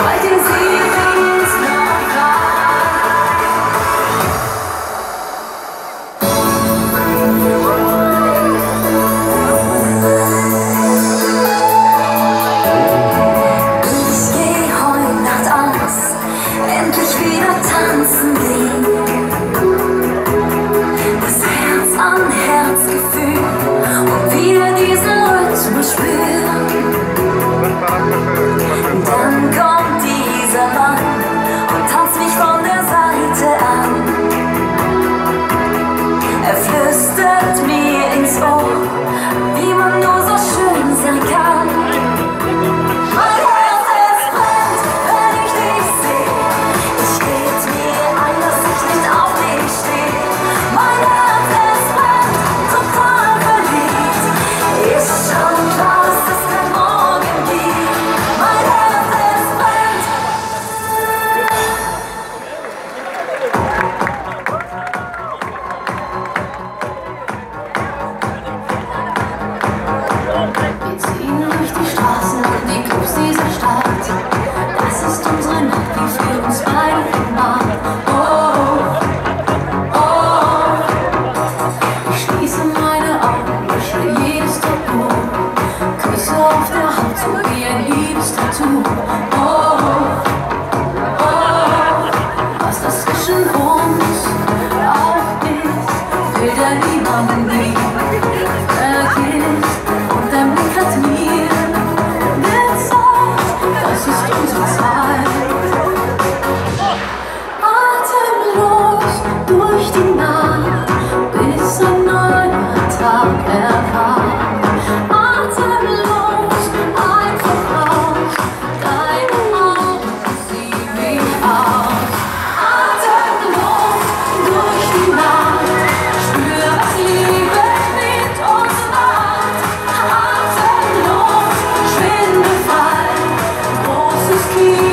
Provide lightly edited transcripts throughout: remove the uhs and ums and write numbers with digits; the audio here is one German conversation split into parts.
Heute sie ist noch ich geh heute Nacht aus, endlich wieder tanzen gehen. Das Herz an Herzgefühl und wieder diesen Rhythmus spüren. Dann kommt dieser Mann und tanzt mich von der Seite an. Er flüstert mir ins Ohr, wie man nur so schön sein kann. Mein Herz, es brennt, wenn ich dich seh. Ich red mir ein, dass ich nicht auf dich steh. Mein Herz, es brennt, total verliebt. Ist schon klar, dass es kein Morgen gibt. Mein Herz, es brennt. Wir ziehen durch die Straßen und die Clubs dieser Stadt. Das ist unsere Nacht, wie für uns beide gemacht. Oh, oh. Ich schließe meine Augen, lösche jedes Tabu. Küsse auf der Haut, so wie ein Liebestattoo. Oh, oh. Was das zwischen uns auch ist, will der niemanden nie vergisst. Und der Blick hat mir gezeigt, das ist unsere Zeit. Atemlos durch die Nacht, bis ein neuer Tag erwacht. Atemlos, einfach raus, deine Augen ziehen mich aus. Atemlos durch die Nacht, spür, was Liebe mit uns macht. Atemlos, schwindefrei, großes Kino.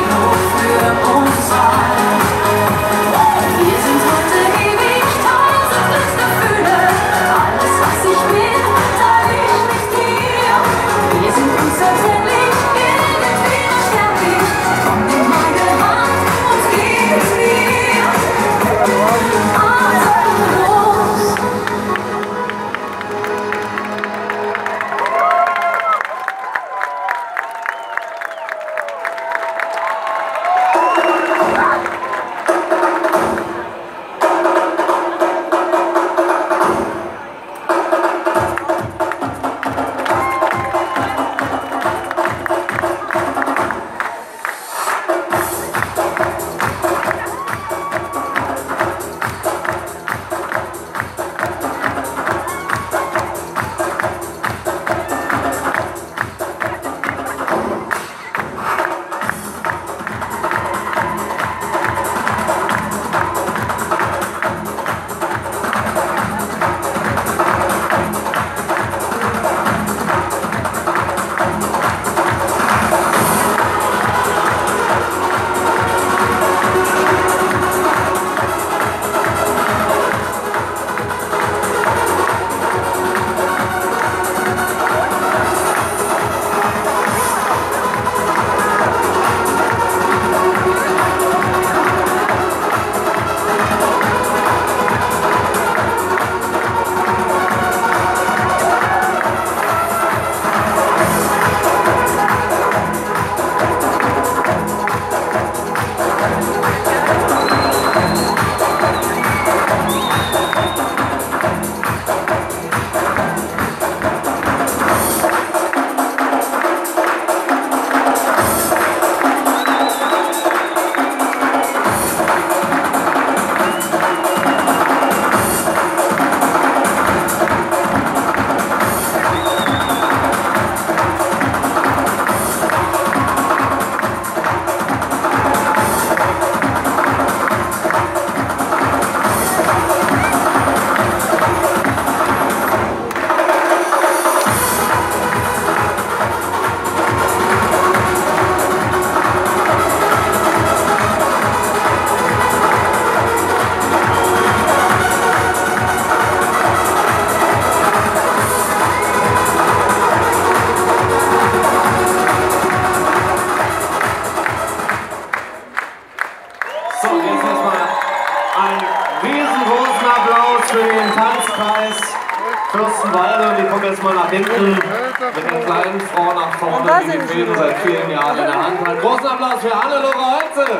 großen Beine und die kommen jetzt mal nach hinten mit der kleinen Frau nach vorne, die die Fäden seit vielen Jahren in der Hand hat. Großen Applaus für Hannelore Holze!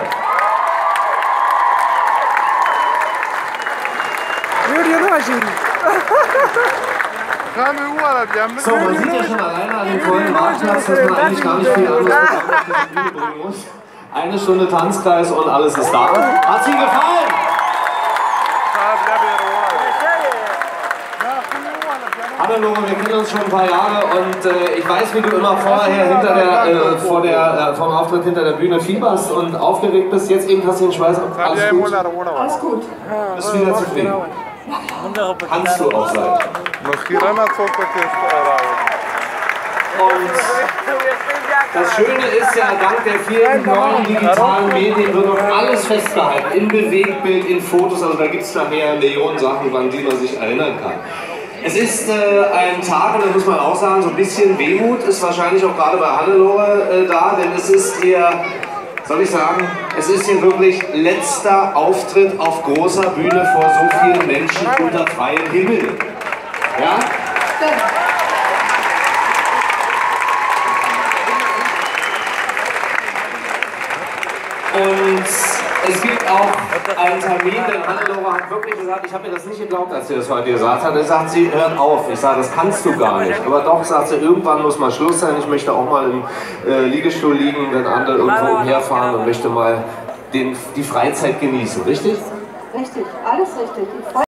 So, man sieht ja schon alleine an dem vollen Marktplatz, dass man eigentlich gar nicht viel anderes auf die Bühne bringen muss. 1 Stunde Tanzkreis und alles ist da. Hat's Ihnen gefallen? Hannelore, wir kennen uns schon ein paar Jahre und ich weiß, wie du immer vorher vom Auftritt hinter der Bühne fieberst und aufgeregt bist. Jetzt eben hast du den Schweiß ab. Alles gut? Alles gut. Bist wieder zufrieden? Kannst du auch sein. Und das Schöne ist ja, dank der vielen neuen digitalen Medien wird noch alles festgehalten. In Bewegtbild, in Fotos, also da gibt es nachher Millionen Sachen, an die man sich erinnern kann. Es ist ein Tag, und da muss man auch sagen, so ein bisschen Wehmut ist wahrscheinlich auch gerade bei Hannelore da, denn es ist hier, soll ich sagen, es ist hier wirklich letzter Auftritt auf großer Bühne vor so vielen Menschen unter freiem Himmel. Ja? Und es gibt auch einen Termin, denn Hannelore hat wirklich gesagt, ich habe mir das nicht geglaubt, als sie das heute gesagt hat. Er sagt, sie hört auf. Ich sage, das kannst du gar nicht. Aber doch, sagt sie, irgendwann muss mal Schluss sein. Ich möchte auch mal im Liegestuhl liegen, wenn andere irgendwo umherfahren und möchte mal die Freizeit genießen. Richtig? Richtig, alles richtig.